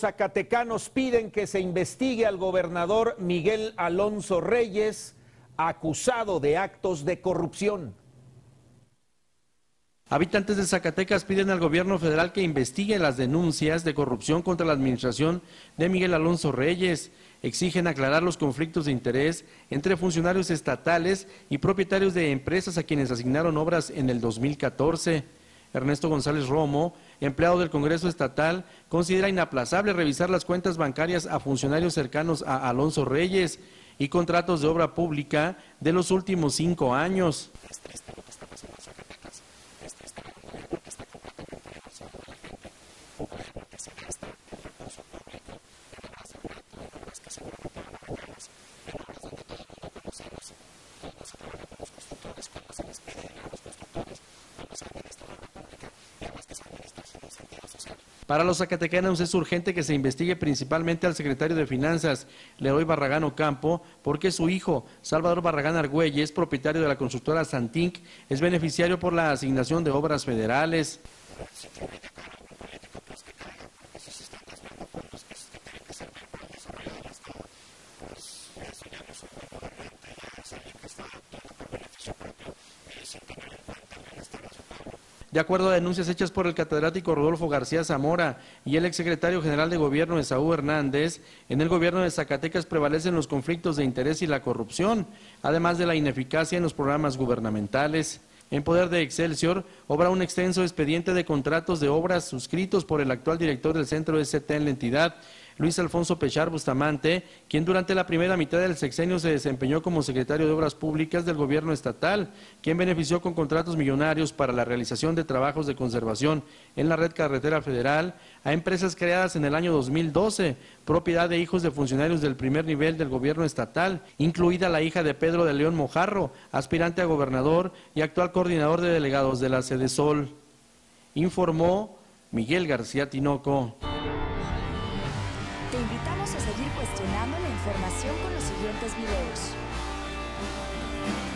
zacatecanos piden que se investigue al gobernador Miguel Alonso Reyes, acusado de actos de corrupción. Habitantes de Zacatecas piden al gobierno federal que investigue las denuncias de corrupción contra la administración de Miguel Alonso Reyes. Exigen aclarar los conflictos de interés entre funcionarios estatales y propietarios de empresas a quienes asignaron obras en el 2014. Ernesto González Romo, empleado del Congreso Estatal, considera inaplazable revisar las cuentas bancarias a funcionarios cercanos a Alonso Reyes y contratos de obra pública de los últimos 5 años. Para los zacatecanos es urgente que se investigue principalmente al secretario de Finanzas, Leroy Barragán Ocampo, porque su hijo, Salvador Barragán Argüelles, propietario de la constructora Santinc, es beneficiario por la asignación de obras federales. De acuerdo a denuncias hechas por el catedrático Rodolfo García Zamora y el exsecretario general de Gobierno Esaú Hernández, en el gobierno de Zacatecas prevalecen los conflictos de interés y la corrupción, además de la ineficacia en los programas gubernamentales. En poder de Excelsior, obra un extenso expediente de contratos de obras suscritos por el actual director del Centro ST en la entidad, Luis Alfonso Pechar Bustamante, quien durante la primera mitad del sexenio se desempeñó como secretario de Obras Públicas del gobierno estatal, quien benefició con contratos millonarios para la realización de trabajos de conservación en la red carretera federal a empresas creadas en el año 2012, propiedad de hijos de funcionarios del primer nivel del gobierno estatal, incluida la hija de Pedro de León Mojarro, aspirante a gobernador y actual coordinador de delegados de la Sedesol. Informó Miguel García Tinoco. Te invitamos a seguir cuestionando la información con los siguientes videos.